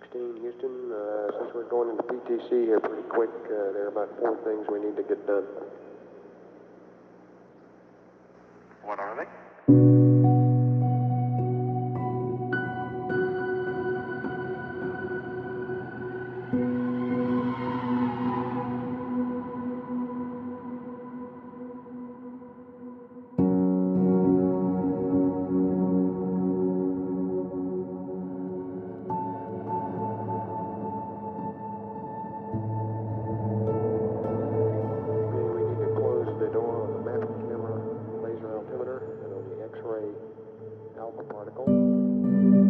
16 Houston, since we're going into PTC here pretty quick, there are about 4 things we need to get done. What are they? We need to close the door on the mapping camera, laser altimeter, and on the X-ray alpha particle.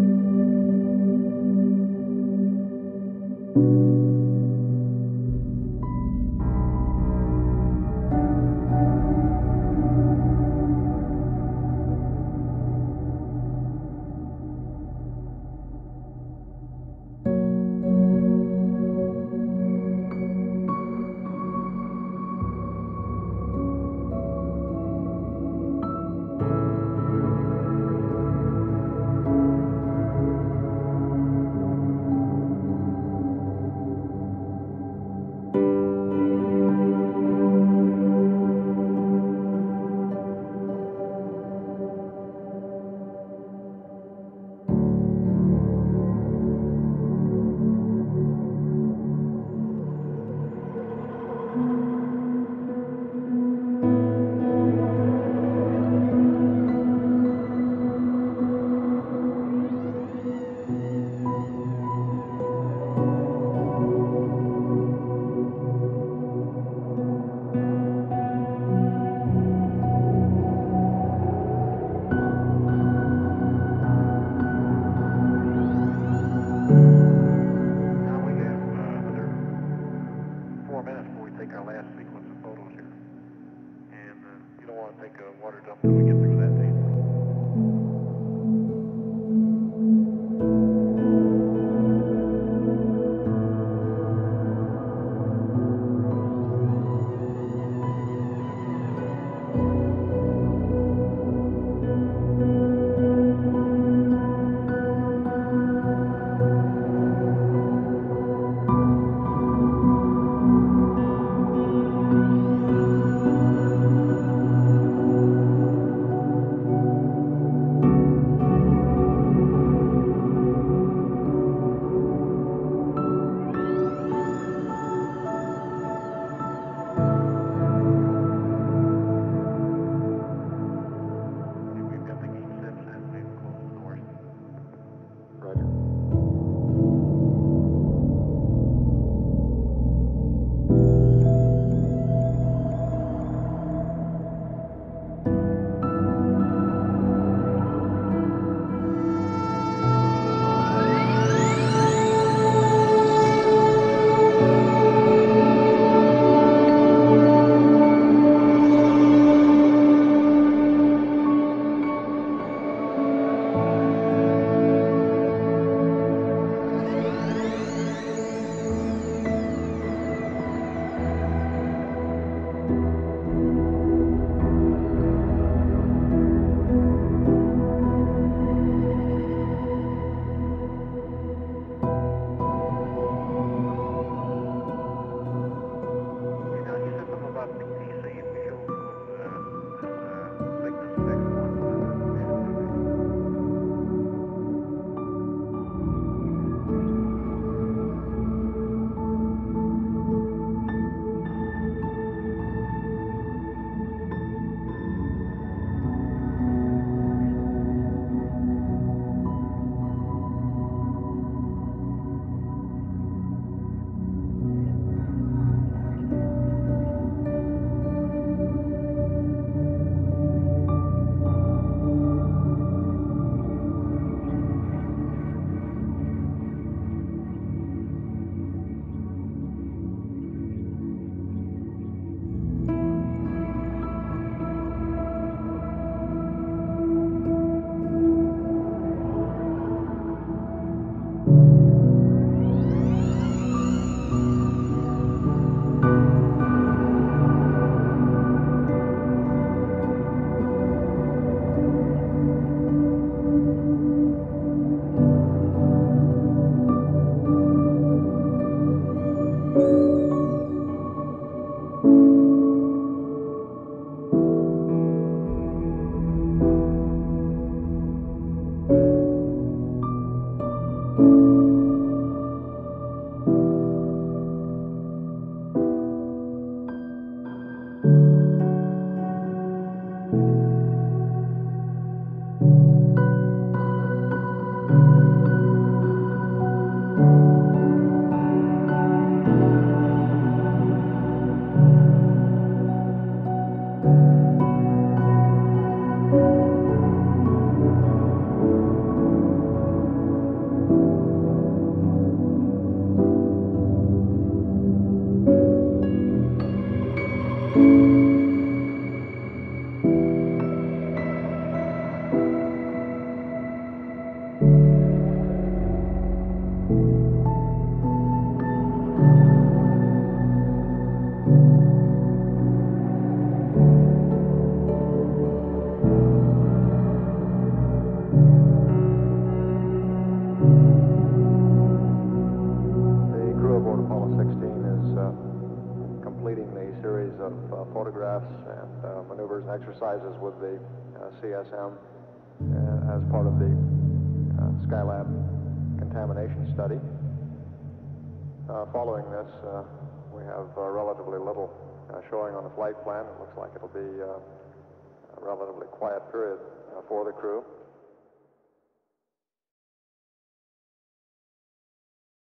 series of photographs and maneuvers and exercises with the CSM as part of the Skylab contamination study. Following this, we have relatively little showing on the flight plan. It looks like it'll be a relatively quiet period for the crew.